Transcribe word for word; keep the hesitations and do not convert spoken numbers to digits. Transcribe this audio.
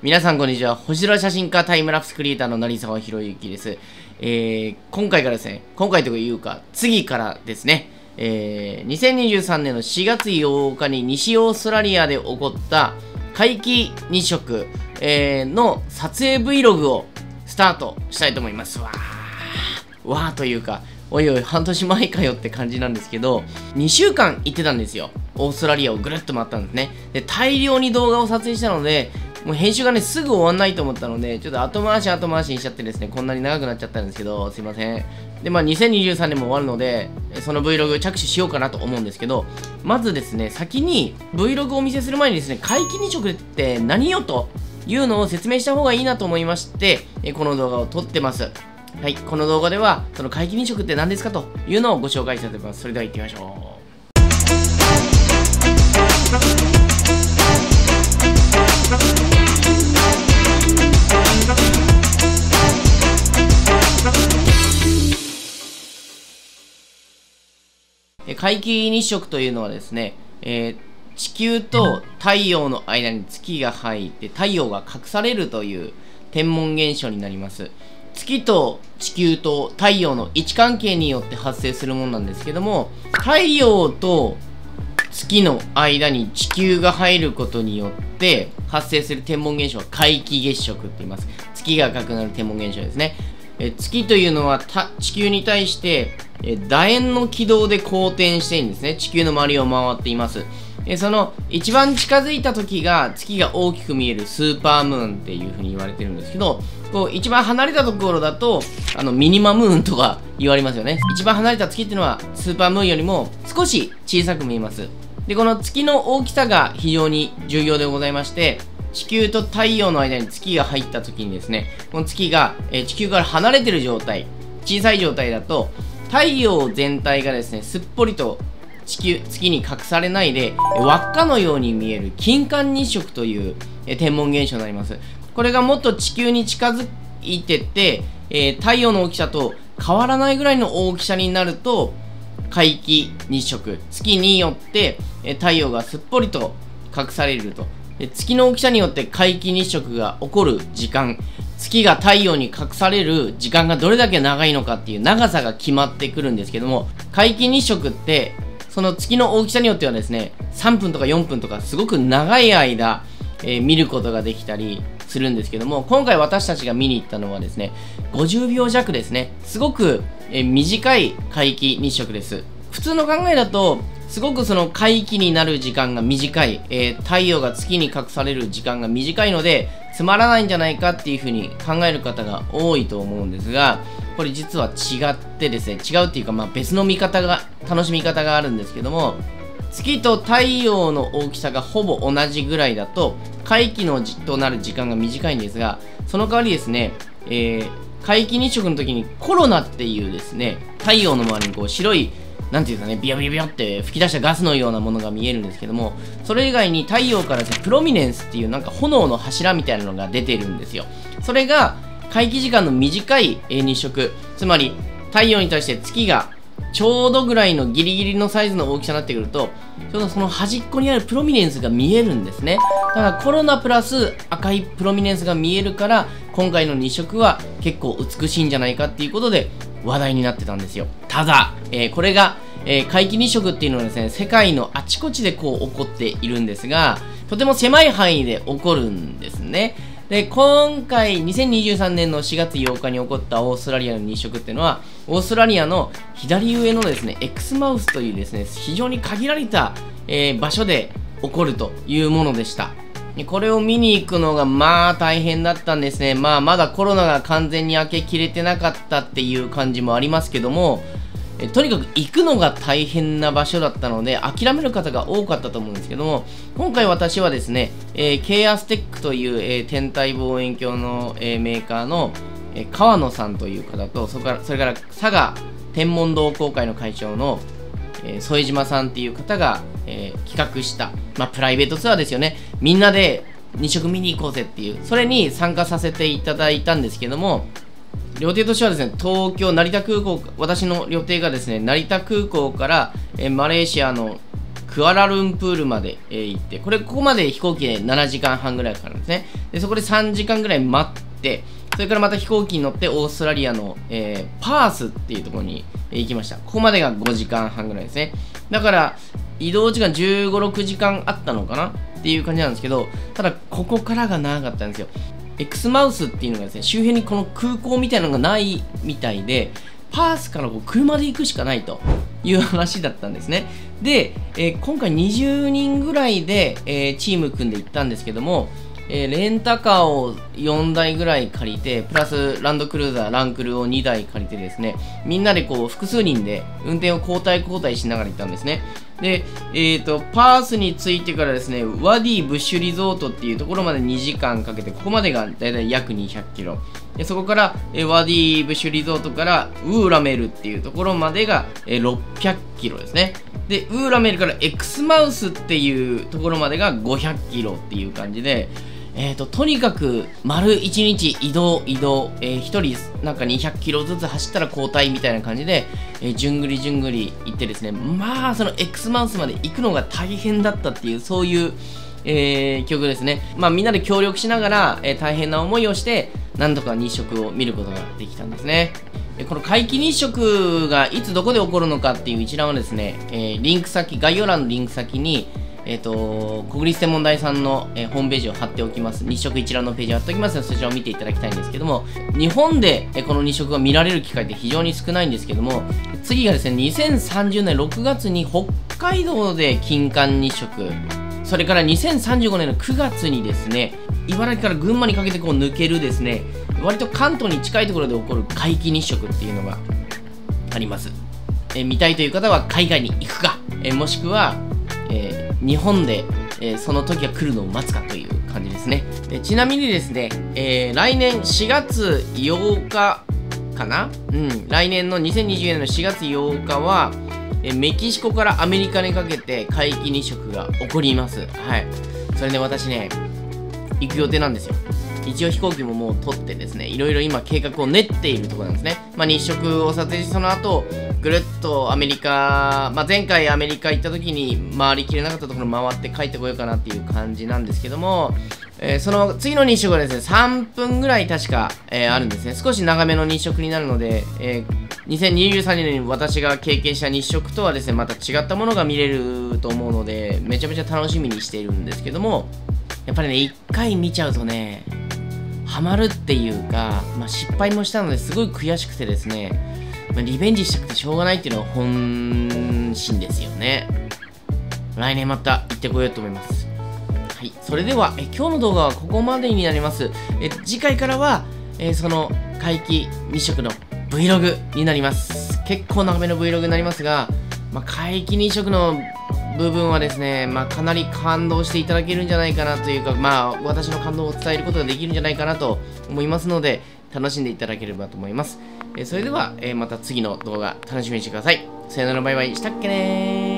皆さんこんにちは。星空写真家タイムラプスクリエイターの成沢宏之です。えー、今回からですね、今回というか、次からですね、えー、にせんにじゅうさんねんのしがつようかに西オーストラリアで起こった皆既日食、えー、の撮影 Vlog をスタートしたいと思います。わー、わーというか、おいおい、半年前かよって感じなんですけど、にしゅうかん行ってたんですよ。オーストラリアをぐるっと回ったんですね。で、大量に動画を撮影したので、もう編集がね、すぐ終わんないと思ったので、ちょっと後回し後回しにしちゃってですね、こんなに長くなっちゃったんですけど、すいません。で、まあ、にせんにじゅうさんねんも終わるので、その Vlog 着手しようかなと思うんですけど、まずですね、先に Vlog をお見せする前にですね、皆既日食って何よというのを説明した方がいいなと思いまして、この動画を撮ってます。はい、この動画では、その皆既日食って何ですかというのをご紹介したいと思います。それでは行ってみましょう。皆既日食というのはですね、えー、地球と太陽の間に月が入って太陽が隠されるという天文現象になります。月と地球と太陽の位置関係によって発生するものなんですけども、太陽と月の間に地球が入ることによって発生する天文現象は皆既月食って言います。月が赤くなる天文現象ですね。え月というのは地球に対してえ楕円の軌道で公転しているんですね。地球の周りを回っています。えその一番近づいた時が月が大きく見えるスーパームーンっていう風に言われてるんですけど、こう一番離れたところだとあのミニマムーンとか言われますよね。一番離れた月っていうのはスーパームーンよりも少し小さく見えます。で、この月の大きさが非常に重要でございまして、地球と太陽の間に月が入った時にですね、この月が、えー、地球から離れてる状態、小さい状態だと太陽全体がですね、すっぽりと地球月に隠されないで輪っかのように見える金環日食という、えー、天文現象になります。これがもっと地球に近づいてって、えー、太陽の大きさと変わらないぐらいの大きさになると皆既日食、月によって、えー、太陽がすっぽりと隠されると。で、月の大きさによって皆既日食が起こる時間、月が太陽に隠される時間がどれだけ長いのかっていう長さが決まってくるんですけども、皆既日食ってその月の大きさによってはですね、さんぷんとかよんぷんとかすごく長い間、えー、見ることができたりするんですけども、今回私たちが見に行ったのはですね、ごじゅうびょうじゃくですね。すごく、えー、短い皆既日食です。普通の考えだとすごくその皆既になる時間が短い、えー、太陽が月に隠される時間が短いのでつまらないんじゃないかっていう風に考える方が多いと思うんですが、これ実は違ってですね、違うっていうか、まあ別の見方が楽しみ方があるんですけども、月と太陽の大きさがほぼ同じぐらいだと皆既のじとなる時間が短いんですが、その代わりですね、えー、皆既日食の時にコロナっていうですね、太陽の周りにこう白いなんていうかね、ビヨビヨビヨって吹き出したガスのようなものが見えるんですけども、それ以外に太陽からですね、プロミネンスっていうなんか炎の柱みたいなのが出てるんですよ。それが皆既時間の短い日食、つまり太陽に対して月がちょうどぐらいのギリギリのサイズの大きさになってくると、ちょうどその端っこにあるプロミネンスが見えるんですね。だからコロナプラス赤いプロミネンスが見えるから、今回の日食は結構美しいんじゃないかっていうことで話題になってたんですよ。ただ、えー、これが、えー、皆既日食っていうのはですね、世界のあちこちでこう起こっているんですが、とても狭い範囲で起こるんですね。で、今回にせんにじゅうさんねんのしがつようかに起こったオーストラリアの日食っていうのは、オーストラリアの左上のですね、X マウスというですね、非常に限られた、えー、場所で起こるというものでした。これを見に行くのがまあ大変だったんですね。まあまだコロナが完全に明けきれてなかったっていう感じもありますけども、えとにかく行くのが大変な場所だったので諦める方が多かったと思うんですけども、今回私はですね、えー、ケーアーステックという、えー、天体望遠鏡の、えー、メーカーの、えー、川野さんという方と、それからそれから佐賀天文同好会の会長のえー、副島さんっていう方が、えー、企画した、まあ、プライベートツアーですよね。みんなで日食見に行こうぜっていう、それに参加させていただいたんですけども、予定としてはですね、東京、成田空港、私の予定がですね、成田空港から、えー、マレーシアのクアラルンプールまで、えー、行って、これ、ここまで飛行機でななじかんはんぐらいかかるんですね。 で、そこでさんじかんぐらい待って、それからまた飛行機に乗ってオーストラリアの、えー、パースっていうところに行きました。ここまでがごじかんはんぐらいですね。だから、移動時間じゅうご、ろくじかんあったのかなっていう感じなんですけど、ただ、ここからが長かったんですよ。X マウスっていうのがですね、周辺にこの空港みたいなのがないみたいで、パースからこう車で行くしかないという話だったんですね。で、えー、今回にじゅうにんぐらいで、えー、チーム組んで行ったんですけども、えー、レンタカーをよんだいぐらい借りて、プラスランドクルーザー、ランクルをにだい借りてですね、みんなでこう複数人で運転を交代交代しながら行ったんですね。で、えーと、パースに着いてからですね、ワディブッシュリゾートっていうところまでにじかんかけて、ここまでがだいたい約にひゃくキロ。でそこから、えー、ワディブッシュリゾートからウーラメルっていうところまでが、えー、ろっぴゃくキロですね。で、ウーラメルから X マウスっていうところまでがごひゃくキロっていう感じで、えーと、とにかく丸いちにち移動移動、えー、ひとりなんかにひゃくキロずつ走ったら交代みたいな感じで、えー、じゅんぐりじゅんぐり行ってですね、まあその X マウスまで行くのが大変だったっていう、そういう、えー、曲ですね。まあみんなで協力しながら、えー、大変な思いをしてなんとか日食を見ることができたんですね。この皆既日食がいつどこで起こるのかっていう一覧はですね、えー、リンク先、概要欄のリンク先にえっ、ー、と、国立天文台さんの、えー、ホームページを貼っておきます。日食一覧のページを貼っておきますので、そちらを見ていただきたいんですけども、日本で、えー、この日食が見られる機会って非常に少ないんですけども、次がですね、にせんさんじゅうねんろくがつに北海道で金環日食、それからにせんさんじゅうごねんのくがつにですね、茨城から群馬にかけてこう抜けるですね、割と関東に近いところで起こる皆既日食っていうのがあります。えー、見たいという方は海外に行くか、えー、もしくは、えー日本で、えー、その時が来るのを待つかという感じですね。でちなみにですね、えー、来年しがつようかかな、うん、来年のにせんにじゅうねんのしがつようかは、えー、メキシコからアメリカにかけて皆既日食が起こります。はい。それで私ね、行く予定なんですよ。一応飛行機ももう取ってですね、いろいろ今計画を練っているところなんですね。まあ日食を撮影して、その後、ぐるっとアメリカ、まあ前回アメリカ行った時に回りきれなかったところ回って帰ってこようかなっていう感じなんですけども、えー、その次の日食はですね、さんぷんぐらい確か、えー、あるんですね。少し長めの日食になるので、えー、にせんにじゅうさんねんに私が経験した日食とはですね、また違ったものが見れると思うので、めちゃめちゃ楽しみにしているんですけども、やっぱりね、一回見ちゃうとね、ハマるっていうか、まあ、失敗もしたのですごい悔しくてですね、まあ、リベンジしたくてしょうがないっていうのが本心ですよね。来年また行ってこようと思います。はい、それではえ今日の動画はここまでになります。え次回からはえその皆既日食の Vlog になります。結構長めの Vlog になりますが、まあ、皆既日食の部分はですね、まあ、かなり感動していただけるんじゃないかなというか、まあ、私の感動を伝えることができるんじゃないかなと思いますので、楽しんでいただければと思います。えー、それでは、えー、また次の動画楽しみにしてください。さよなら、バイバイ、したっけねー。